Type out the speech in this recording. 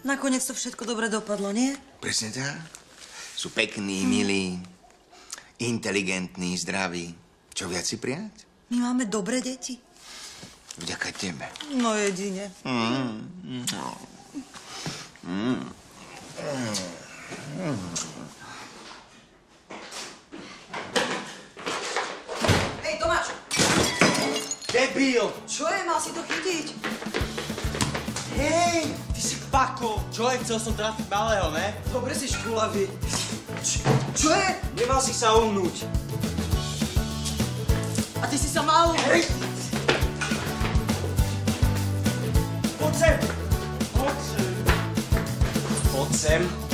Nakoniec to všetko dobre dopadlo, nie? Presne tak. Sú pekní, milí, inteligentní, zdraví. Čo viac si prijať? My máme dobré deti. Vďaka tebe. No jedine. Hej, Tomáš! Debil! Čo je? Mal si to chytiť? Hej, ty si pako. Čo je? Chcel som trafiť malého, ne? Dobre si škulavý. Čo je? Nemal si sa uhnúť. A ty si sa mal... Hej! Poď sem! Poď sem. Poď sem.